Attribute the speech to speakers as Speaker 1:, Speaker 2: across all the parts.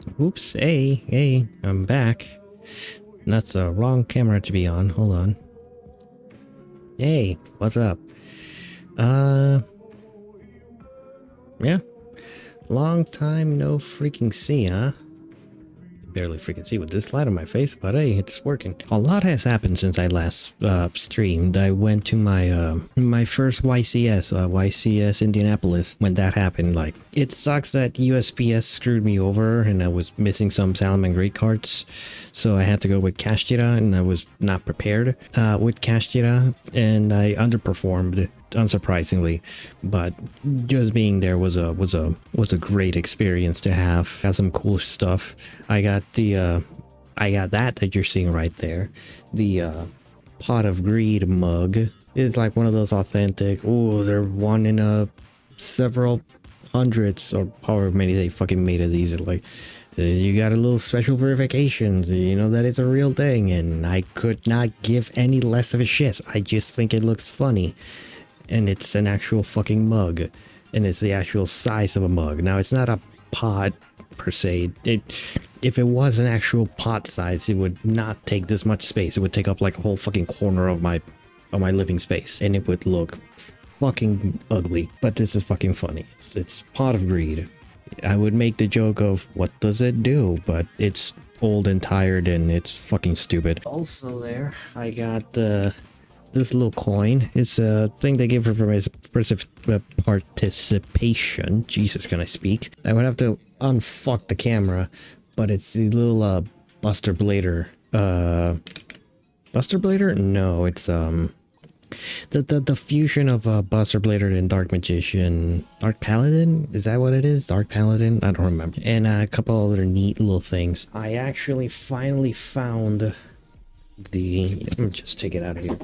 Speaker 1: Oops, hey, I'm back. That's the wrong camera to be on. Hold on. Hey, what's up? Yeah. Long time no freaking see, huh? Barely freaking see with this light on my face, but hey, it's working. A lot has happened since I last streamed. I went to my my first YCS, YCS Indianapolis. When that happened, like, it sucks that USPS screwed me over and I was missing some Salmon Great cards, so I had to go with Kashtira, and I was not prepared with Kashtira, and I underperformed, unsurprisingly, but just being there was a great experience to have. Got some cool stuff. I got that you're seeing right there. The Pot of Greed mug is like one of those authentic. Oh, they're one in several hundreds or however many they fucking made of these. Like, you got a little special verification, you know, that it's a real thing, and I could not give any less of a shit. I just think it looks funny. And it's an actual fucking mug, and it's the actual size of a mug. Now, it's not a pot per se. If it was an actual pot size, it would not take this much space. It would take up like a whole fucking corner of my living space, and it would look fucking ugly. But this is fucking funny. It's Pot of Greed. I would make the joke of what does it do, but it's old and tired, and it's fucking stupid. Also, there I got this little coin. It's a thing they give for participation. Jesus, can I speak? I would have to unfuck the camera, but it's the little Buster Blader. Buster Blader? No, it's the fusion of Buster Blader and Dark Magician. Dark Paladin? Is that what it is? Dark Paladin? I don't remember. And a couple other neat little things. I actually finally found the... Let me just take it out of here.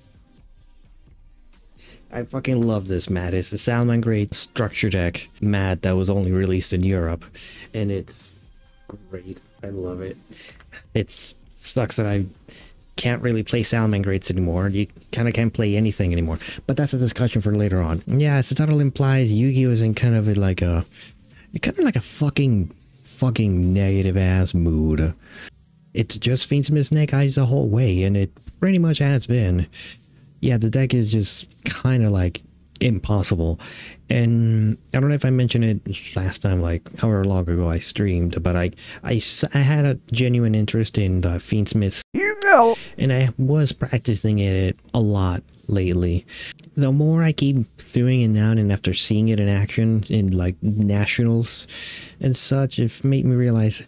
Speaker 1: I fucking love this mat. It's the Salmon Great Structure Deck mat that was only released in Europe, and it's great. I love it. It sucks that I can't really play Salmon Greats anymore. You kind of can't play anything anymore, but that's a discussion for later on. Yeah, as the title implies, Yu-Gi-Oh is in kind of like a fucking negative ass mood. It's just Fiendsmith Snake Eyes the whole way, and it pretty much has been. Yeah, the deck is just kind of like impossible. And I don't know if I mentioned it last time, like however long ago I streamed, but I had a genuine interest in the Fiendsmith. You know. And I was practicing it a lot lately. The more I keep doing it now, and after seeing it in action in like nationals and such, it made me realize,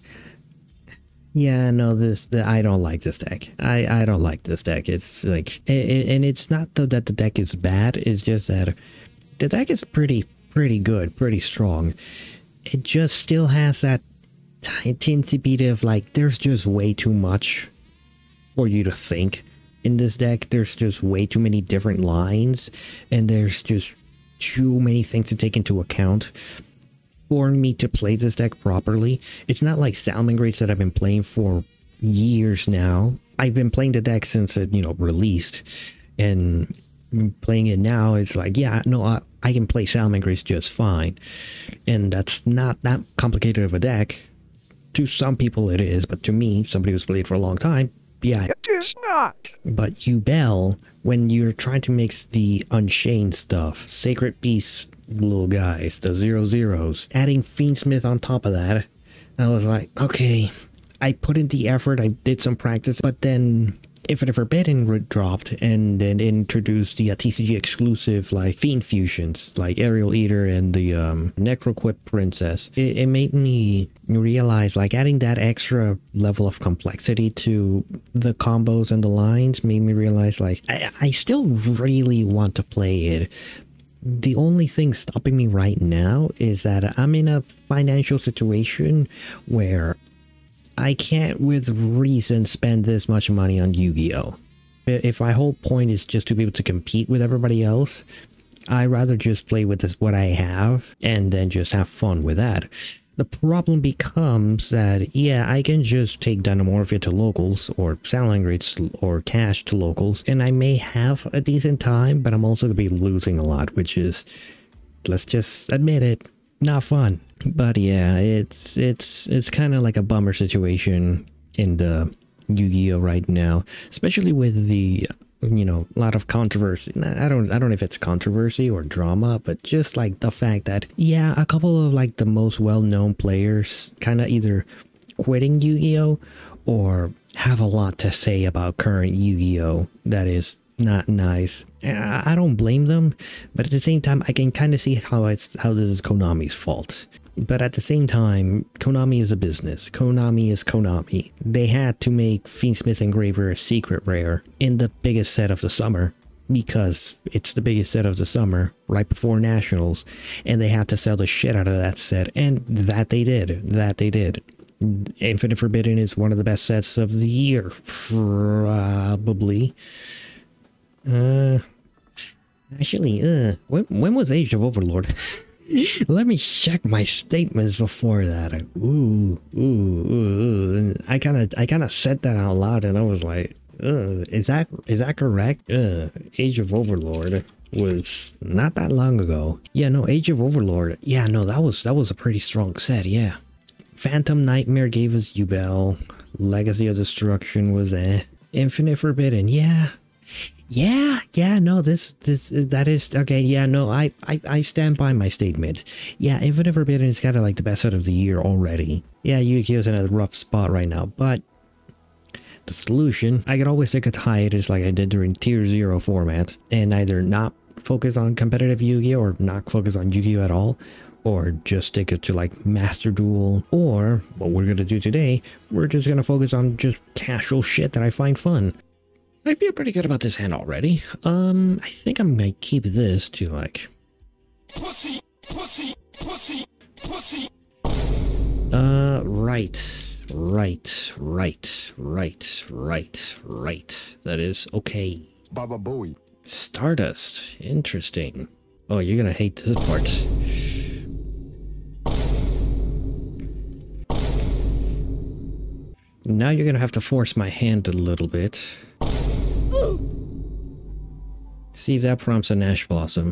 Speaker 1: yeah, no, I don't like this deck. I don't like this deck. It's like, and it's not that the deck is bad. It's just that the deck is pretty good, pretty strong. It just still has that teensy bit of like, there's just way too much for you to think in this deck. There's just way too many different lines, and there's just too many things to take into account for me to play this deck properly. It's not like Salmon Greats that I've been playing for years now. I've been playing the deck since it, you know, released, and playing it now, it's like, yeah, no, I can play Salmon Greats just fine. And that's not that complicated of a deck. To some people it is, but to me, somebody who's played for a long time, yeah, it is not. But Yubel, when you're trying to mix the Unchained stuff, Sacred Beast little guys, the 0/0s, adding Fiendsmith on top of that, I was like, okay, I put in the effort, I did some practice, but then Infinite Forbidden dropped, and then introduced the TCG exclusive like Fiend fusions, like Aerial Eater and the Necroquip Princess. It made me realize, like, adding that extra level of complexity to the combos and the lines made me realize, like, I still really want to play it. The only thing stopping me right now is that I'm in a financial situation where I can't with reason spend this much money on Yu-Gi-Oh! If my whole point is just to be able to compete with everybody else, I'd rather just play with what I have and then just have fun with that. The problem becomes that, yeah, I can just take Dynamorphia to locals, or Salmon Greats or Cash to locals, and I may have a decent time, but I'm also going to be losing a lot, which is, let's just admit it, not fun. But yeah, it's kind of like a bummer situation in the Yu-Gi-Oh right now, especially with the a lot of controversy. I don't know if it's controversy or drama, but just like the fact that yeah, a couple of like the most well-known players kind of either quitting Yu-Gi-Oh or have a lot to say about current Yu-Gi-Oh that is not nice. I don't blame them, but at the same time I can kind of see how this is Konami's fault. But at the same time, Konami is a business. Konami is Konami. They had to make Fiendsmith Engraver a secret rare in the biggest set of the summer, because it's the biggest set of the summer, right before Nationals, and they had to sell the shit out of that set, and that they did. Infinite Forbidden is one of the best sets of the year, probably. Actually, when was Age of Overlord? Let me check my statements before that. I kind of said that out loud, and I was like, is that correct? Age of Overlord was not that long ago. Yeah, no, Age of Overlord. Yeah, no, that was a pretty strong set. Yeah, Phantom Nightmare gave us Yubel. Legacy of Destruction was Infinite Forbidden. Yeah, no, that is okay. Yeah, no, I stand by my statement. Yeah, Infinite Forbidden is kind of like the best set of the year already. Yeah, Yu-Gi-Oh's in a rough spot right now, but the solution, I could always take a hiatus like I did during Tier 0 format, and either not focus on competitive Yu-Gi-Oh or not focus on Yu-Gi-Oh at all, or just stick it to like Master Duel, or what we're gonna do today, we're just gonna focus on just casual shit that I find fun. I feel pretty good about this hand already. I think I'm gonna keep this to like... Pussy. Right. That is okay.
Speaker 2: Baba Booey.
Speaker 1: Stardust. Interesting. Oh, you're gonna hate this part. Now you're gonna have to force my hand a little bit. See if that prompts a Nash Blossom.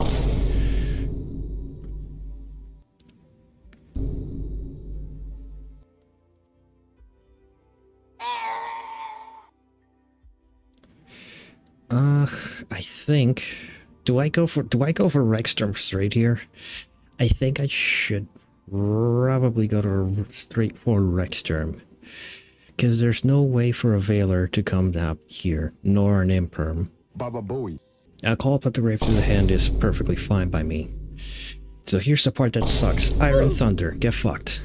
Speaker 1: I think... Do I go for Rexstorm straight here? I think I should probably go to straight for Rexstorm. Because there's no way for a Veiler to come up here, nor an Imperm.
Speaker 2: Baba Booey.
Speaker 1: A call up at the grave to the hand is perfectly fine by me. So here's the part that sucks. Iron Thunder, get fucked.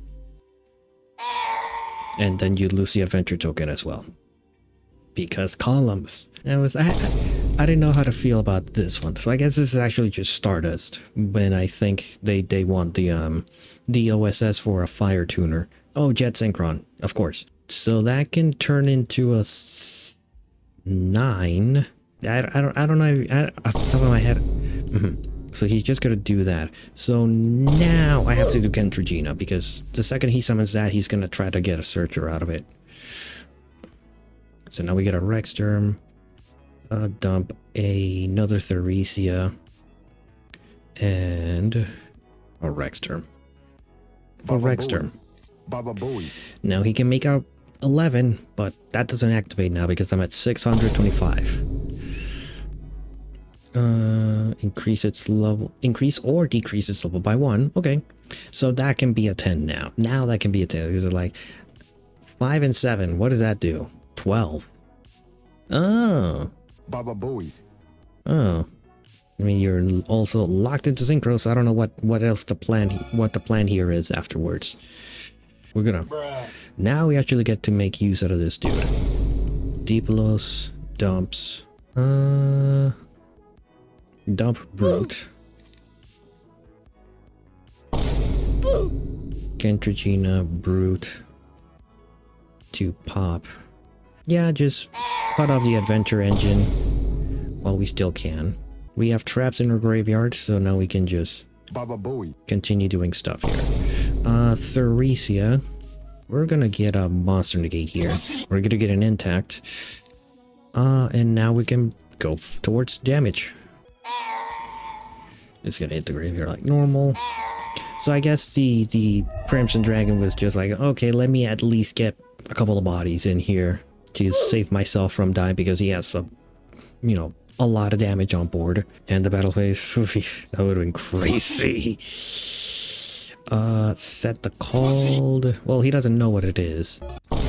Speaker 1: And then you lose the adventure token as well. Because columns. I didn't know how to feel about this one. So I guess this is actually just Stardust. When I think they want the OSS for a fire tuner. Oh, Jet Synchron, of course. So that can turn into a 9. I don't know off the top of my head. So he's just gonna do that. So now I have to do Kentrigina, because the second he summons that, he's gonna try to get a Searcher out of it. So now we get a Rexstorm, dump another Theresia, and a Rexstorm. For Rexstorm.
Speaker 2: Baba Booey.
Speaker 1: Now he can make out 11, but that doesn't activate now because I'm at 625. Increase or decrease its level by 1. Okay, so that can be a 10 now. Now that can be a 10 because it's like 5 and 7. What does that do? 12. Oh.
Speaker 2: Baba Booey.
Speaker 1: Oh. I mean, you're also locked into Synchro, so I don't know what else the plan here is afterwards. We're gonna... Bruh. Now we actually get to make use out of this dude. Deeplos, dumps. Dump Brute. Kentrigina, Brute. To pop. Yeah, just cut off the adventure engine while we still can. We have traps in our graveyard, so now we can just
Speaker 2: Baba Booey.
Speaker 1: Continue doing stuff here. Theresia. We're gonna get a monster negate here. We're gonna get an intact. And now we can go towards damage. It's gonna hit the graveyard like normal. So I guess the Crimson Dragon was just like, okay, let me at least get a couple of bodies in here to save myself from dying because he has a, you know, a lot of damage on board. And the battle phase, that would have been crazy. Set the cold. Well, he doesn't know what it is.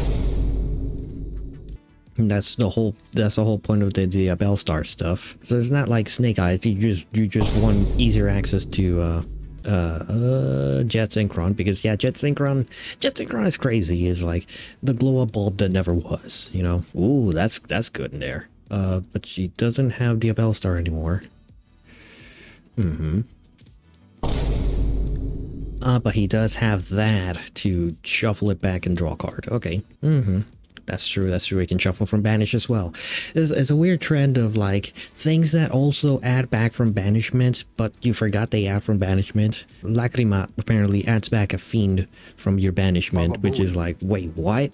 Speaker 1: And that's the whole point of the Bellstar stuff. So it's not like Snake Eyes. You just want easier access to Jet Synchron, because yeah, Jet Synchron is crazy. Is like the glow up bulb that never was, you know. Ooh, that's good in there. But she doesn't have the Bellstar anymore. But he does have that to shuffle it back and draw a card. Okay. That's true. He can shuffle from Banish as well. It's a weird trend of like things that also add back from Banishment, but you forgot they add from Banishment. Lacrima apparently adds back a Fiend from your Banishment, which is like, wait, what?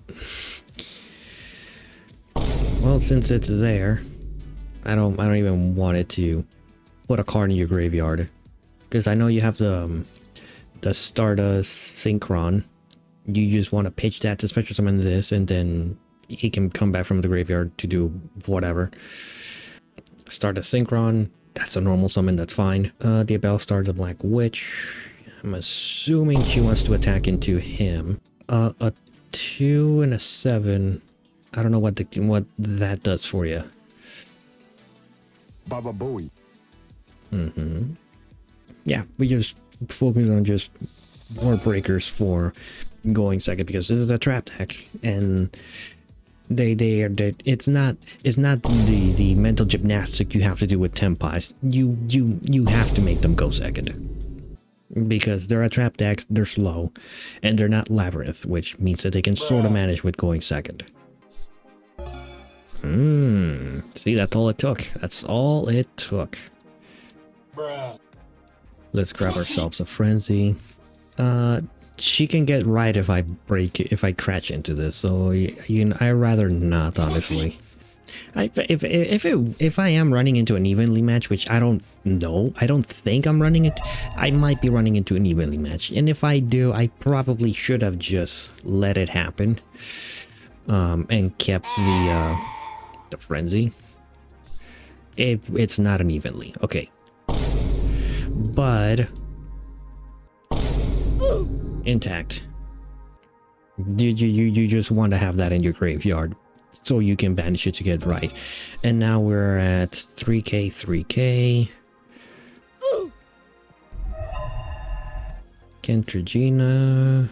Speaker 1: Well, since it's there, I don't even want it to put a card in your graveyard, because I know you have the Stardust Synchron. You just want to pitch that to special summon this, and then he can come back from the graveyard to do whatever. Stardust Synchron, that's a normal summon, that's fine. The Bellstar, the Black Witch, I'm assuming she wants to attack into him. A 2 and a 7. I don't know what that does for you.
Speaker 2: Baba Booey.
Speaker 1: Yeah, we just focus on just more breakers for going second, because this is a trap deck, and it's not the mental gymnastics you have to do with Tempest. You have to make them go second, because they're a trap deck, they're slow, and they're not Labyrinth, which means that they can sort of manage with going second. See, that's all it took. That's all it took. Let's grab ourselves a Frenzy. She can get right if I crash into this, so I rather not, honestly. If I am running into an evenly match, which I don't know, I don't think I'm running it, I might be running into an evenly match, and if I do, I probably should have just let it happen, and kept the Frenzy. It's not an evenly, okay, but intact. You just want to have that in your graveyard so you can banish it to get right. And now we're at 3k. Kentragina.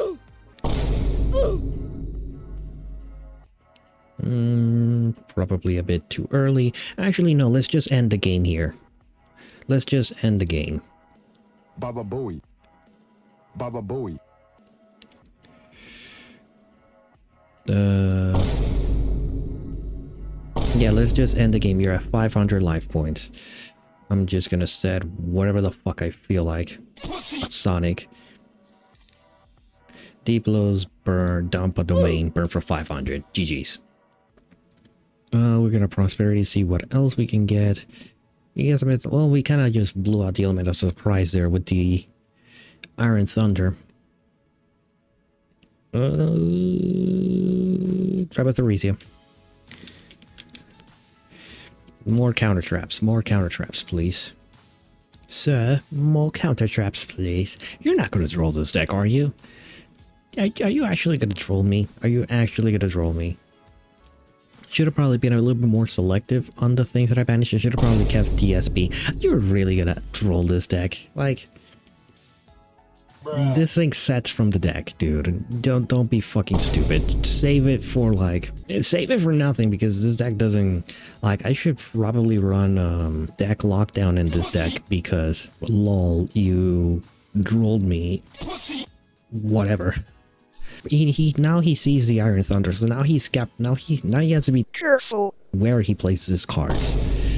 Speaker 1: Probably a bit too early. Actually, no, let's just end the game here. Let's just end the game.
Speaker 2: Baba Booey. Baba Booey.
Speaker 1: Yeah, let's just end the game. You're at 500 life points. I'm just gonna set whatever the fuck I feel like. Sonic. Deep Blows, burn, dump a domain, burn for 500. GG's. We're gonna Prosperity, see what else we can get. You guys, well, we kind of just blew out the element of surprise there with the Iron Thunder. Grab a Theresia. More counter traps, please. Sir, more counter traps, please. You're not going to troll this deck, are you? Are you actually going to troll me? Should have probably been a little bit more selective on the things that I banished. I should have probably kept DSP. You're really going to troll this deck. Like, this thing sets from the deck, dude. Don't be fucking stupid. Save it for nothing, because this deck doesn't, like, I should probably run deck lockdown in this deck, because lol, you trolled me. Whatever. Now he sees the Iron Thunder, so now he's kept. Now he has to be careful where he places his cards.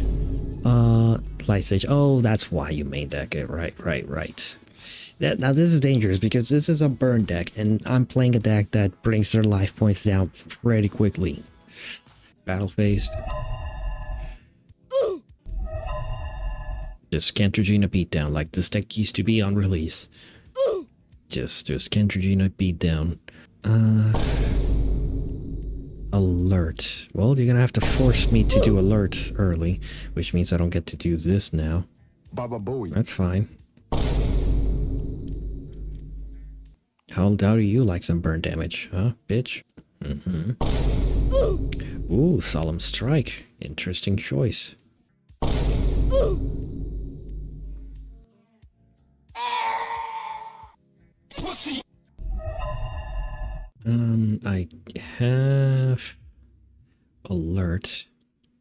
Speaker 1: Light Sage. Oh, that's why you made that game. Right. Now this is dangerous, because this is a burn deck, and I'm playing a deck that brings their life points down pretty quickly. Battle phased. Just Kentragina beatdown, like this deck used to be on release. Just Kentrigina beat down. Alert. Well, you're gonna have to force me to do alert early, which means I don't get to do this now.
Speaker 2: Baba Booey.
Speaker 1: That's fine. How do you like some burn damage, huh, bitch? Ooh, Solemn Strike. Interesting choice. I have alert.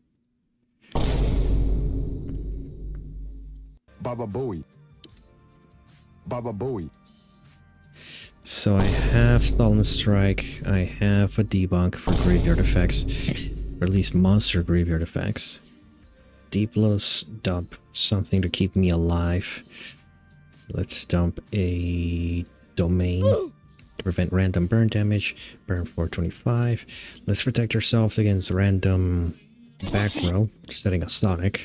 Speaker 2: Baba Booey. Baba Booey.
Speaker 1: So I have Solemn Strike, I have a debunk for graveyard effects, or at least monster graveyard effects. Deep Blows dump something to keep me alive. Let's dump a domain to prevent random burn damage. Burn 425. Let's protect ourselves against random back row, setting a Sonic.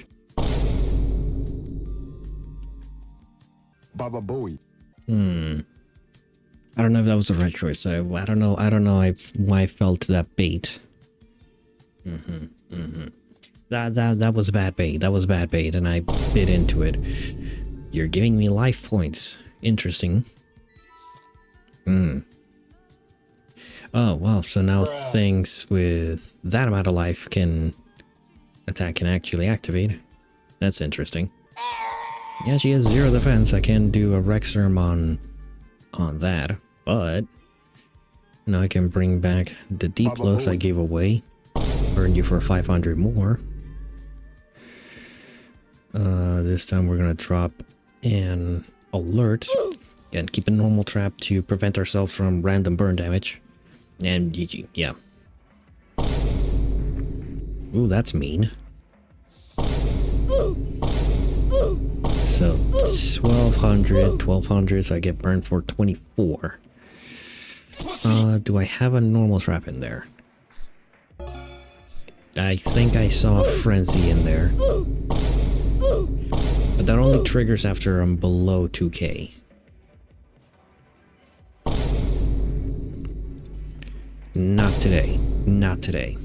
Speaker 2: Baba Booey.
Speaker 1: I don't know if that was the right choice. I don't know why I fell to that bait. That was bad bait. That was bad bait, and I bit into it. You're giving me life points. Interesting. Oh, well, so now things with that amount of life can actually activate. That's interesting. Yeah, she has 0 defense. I can do a Rexarm on that, but now I can bring back the Deep Blows I gave away. Burn you for 500 more. This time we're gonna drop an alert and keep a normal trap to prevent ourselves from random burn damage. And GG, yeah. Ooh, that's mean. So 1200, so I get burned for 24. Do I have a normal trap in there? I think I saw a Frenzy in there. But that only triggers after I'm below 2k. Not today. Not today.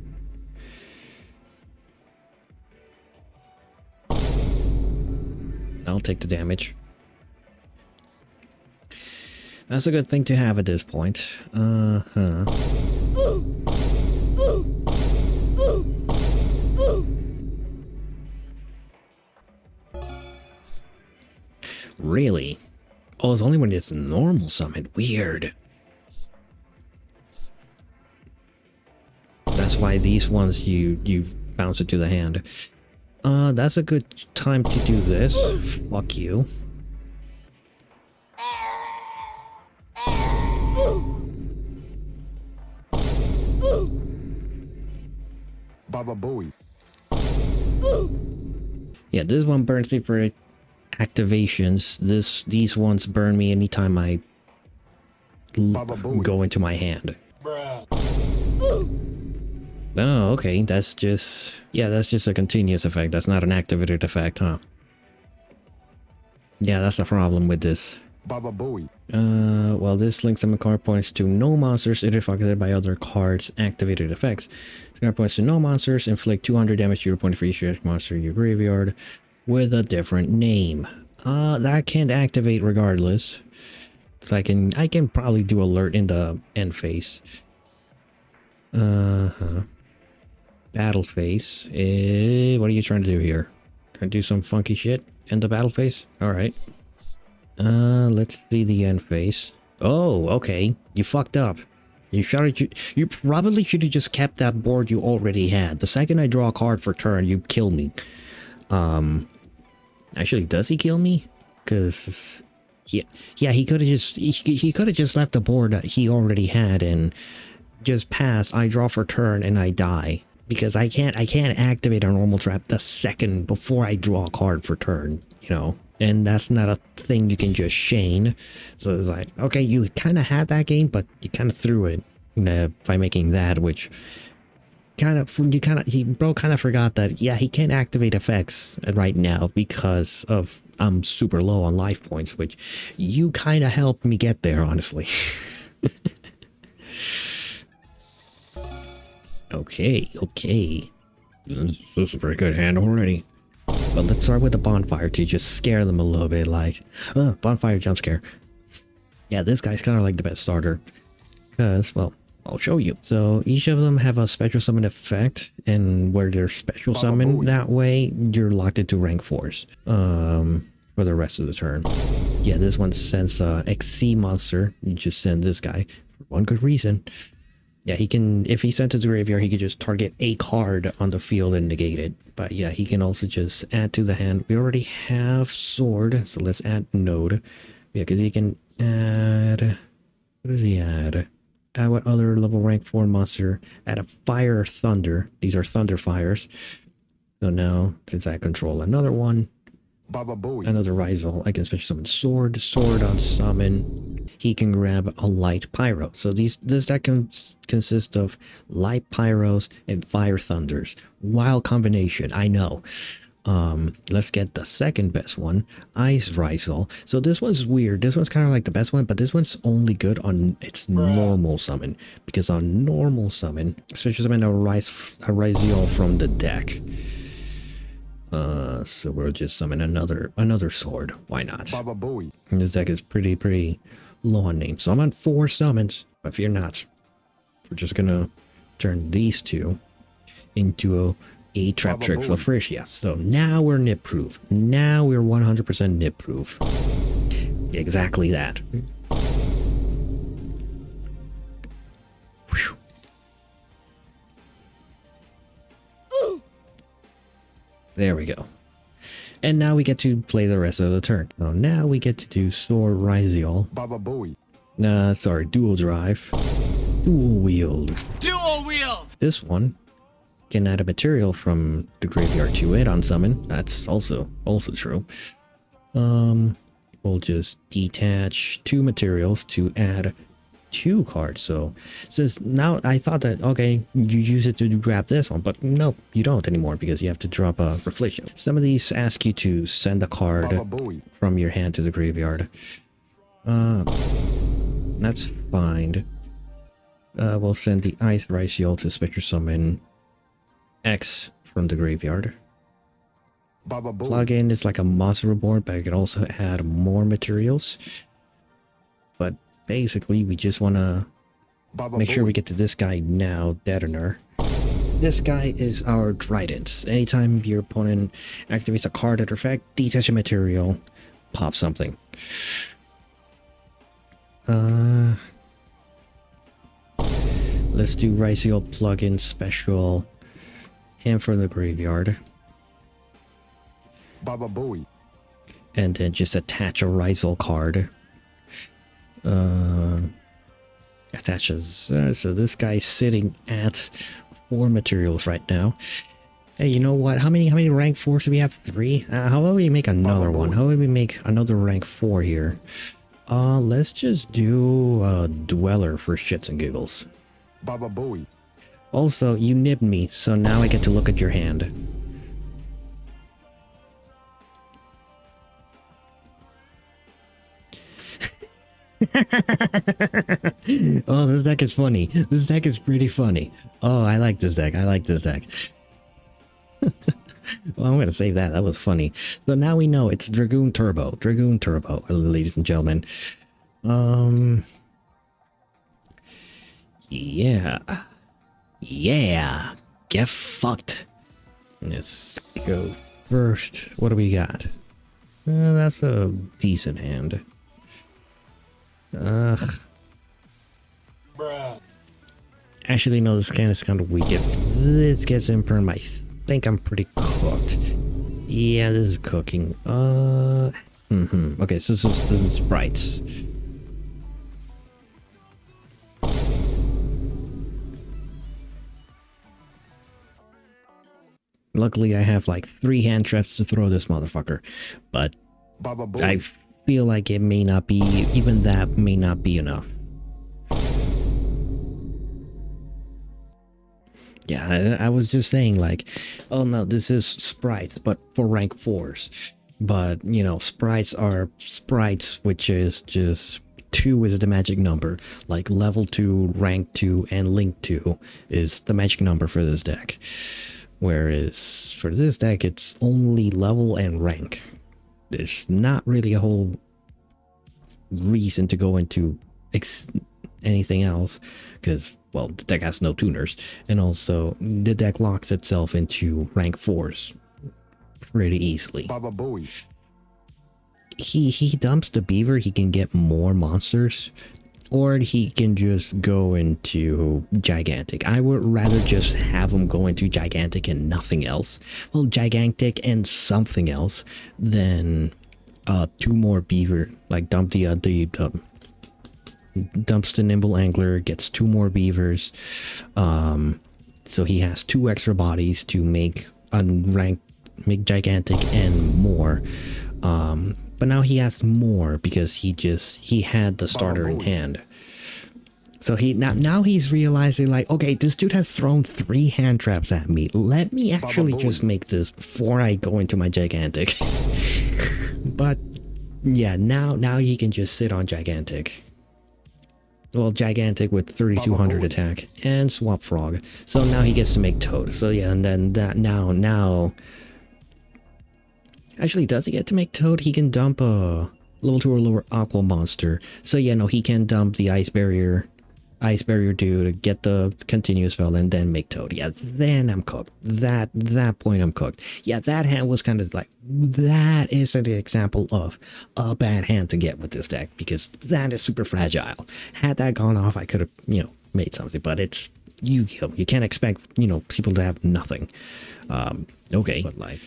Speaker 1: I'll take the damage. That's a good thing to have at this point. Really? Oh, it's only when it's normal summon. Weird. That's why these ones you bounce it to the hand. That's a good time to do this. Fuck you.
Speaker 2: Baba Booey.
Speaker 1: Yeah, this one burns me for activations. These ones burn me anytime I go into my hand. Oh, okay, that's just... Yeah, that's just a continuous effect. That's not an activated effect, huh? Yeah, that's the problem with this.
Speaker 2: Baba Booey.
Speaker 1: Well, this links summon card points to no monsters affected by other cards' activated effects. Card points to no monsters, inflict 200 damage to your opponent for each monster in your graveyard with a different name. That can't activate regardless. So I can probably do alert in the end phase. Battle phase. What are you trying to do here? Trying to do some funky shit in the battle phase? Alright. Let's see the end phase. Oh, okay. You fucked up. You probably should have just kept that board you already had. The second I draw a card for turn, you kill me. Actually, does he kill me? Because yeah, he could have just left the board that he already had and just pass. I draw for turn and I die because I can't activate a normal trap the second before I draw a card for turn. You know. And that's not a thing you can just Shane. So it's like, okay, you kind of had that game, but you kind of threw it by making that, which bro kind of forgot that, yeah, he can't activate effects right now because of I'm super low on life points, which you kind of helped me get there, honestly. Okay. This is a pretty good hand already. But let's start with the bonfire to just scare them a little bit, like, bonfire jump scare. Yeah, this guy's kind of like the best starter. Because, well, I'll show you. So each of them have a special summon effect, and where they're special summoned that way, you're locked into rank 4s. For the rest of the turn. Yeah, this one sends a XC monster. You just send this guy for one good reason. Yeah, he can, if he sent it to graveyard, he could just target a card on the field and negate it. But yeah, he can also just add to the hand. We already have sword, so let's add node. Yeah, because he can add, what does he add? What other level rank 4 monster? Add a fire or thunder. These are thunder fires. So now, since I control another one,
Speaker 2: Baba Booey.
Speaker 1: another Rizal, I can special summon sword on summon. He can grab a light pyro. So this deck consists of light pyros and fire thunders. Wild combination, I know. Let's get the second best one, Ice Rizal. So this one's weird. This one's kind of like the best one, but this one's only good on its normal summon. Because on normal summon, especially summon a Rizal from the deck. So we'll just summon another sword. Why not?
Speaker 2: Baba Booey.
Speaker 1: And this deck is pretty low on names. So I'm on 4 summons, but fear not. We're just gonna turn these two into a Trap Tricks of Frisia. So now we're nip proof. Now we're 100% nip proof. Exactly that. Whew. There we go. And now we get to play the rest of the turn. So now we get to do Sword Rizal.
Speaker 2: Baba Booey.
Speaker 1: Sorry, Dual Drive. Dual Wield.
Speaker 3: Dual wield!
Speaker 1: This one can add a material from the graveyard to it on summon. That's also true. We'll just detach 2 materials to add 2 cards. So since now I thought that, okay, you use it to grab this one, but no, you don't anymore because you have to drop a Reflection. Some of these ask you to send a card
Speaker 2: Baba Booey.
Speaker 1: from your hand to the graveyard. That's fine. We'll send the Ice Rizal to special summon X from the graveyard.
Speaker 2: Baba Booey.
Speaker 1: Plugin is like a monster reborn, but I can also add more materials. But basically, we just want to
Speaker 2: Baba
Speaker 1: make sure we
Speaker 2: Booey.
Speaker 1: get to this guy now, Detoner. This guy is our Trident. Anytime your opponent activates a card at effect, detach a material, pop something. Let's do Rizal plugin special. Him from the graveyard.
Speaker 2: Baba Booey.
Speaker 1: And then just attach a Rizal card. Attaches. So this guy's sitting at 4 materials right now. Hey, you know what? How many rank 4s do we have? 3? How about we make another one? How about we make another rank 4 here? Let's just do Dweller for shits and giggles.
Speaker 2: Baba Booey.
Speaker 1: Also, you nibbed me, so now I get to look at your hand. Oh, this deck is funny. This deck is pretty funny. Oh, I like this deck. Well, I'm gonna save that. That was funny. So now we know it's Dragoon Turbo, ladies and gentlemen. Yeah. Get fucked. Let's go first. What do we got? That's a decent hand. Ugh.
Speaker 3: Bruh.
Speaker 1: Actually, no, this hand is kind of weak. If this gets Imperm, I think I'm pretty cooked. Yeah, this is cooking. Okay, so this is Sprites. Luckily, I have like 3 hand traps to throw this motherfucker. But
Speaker 2: Baba Booey.
Speaker 1: I feel like it may not be, even that may not be enough. Yeah, I was just saying like, oh no, this is Sprites, but for rank 4s. But, you know, sprites are sprites, which is just 2 is the magic number. Like level 2, rank 2, and link 2 is the magic number for this deck. Whereas for this deck, it's only level and rank. There's not really a whole reason to go into anything else, because, well, the deck has no tuners, and also the deck locks itself into rank 4s pretty easily.
Speaker 2: Baba Booey.
Speaker 1: He dumps the beaver, he can get more monsters, or he can just go into gigantic. I would rather just have him go into gigantic and nothing else. Well, gigantic and something else than 2 more beaver. Like dumps the nimble angler, gets 2 more beavers, so he has 2 extra bodies to make unranked, make gigantic and more. But now he has more because he had the starter in hand. So now he's realizing, like, okay, this dude has thrown 3 hand traps at me. Let me actually just make this before I go into my gigantic. But yeah, now he can just sit on gigantic. Well, gigantic with 3200 attack and swap frog. So now he gets to make toad. So yeah, and then that now. Actually, does he get to make toad? He can dump a level 2 or lower aqua monster. So yeah, no, he can dump the ice barrier dude, get the continuous spell, and then make toad. Yeah, then I'm cooked. That point I'm cooked. Yeah, that hand was kind of like, that is an example of a bad hand to get with this deck, because that is super fragile. Had that gone off, I could have, you know, made something, but it's Yu-Gi-Oh! You can't expect, you know, people to have nothing. Okay, but like,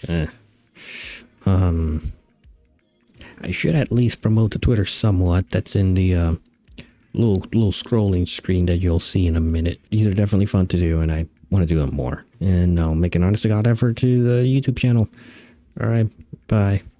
Speaker 1: I should at least promote the Twitter somewhat. That's in the little scrolling screen that you'll see in a minute. These are definitely fun to do, and I want to do them more. And I'll make an honest to God effort to the YouTube channel. All right, bye.